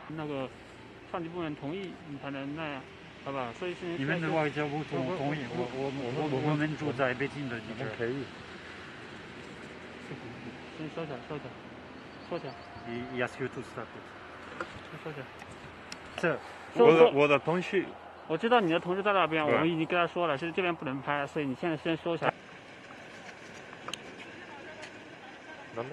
那个上级部门同意你才能那样，好吧？所以是你们的外交部同意，我们住在北京的记者可以。 先收起来，收起来，收起来。 Ask you to stop it。 收起来。 这， 我的同事。 我知道你的同事在那边，我们已经跟他说了，是这边不能拍，所以你现在先收起来。 なんで？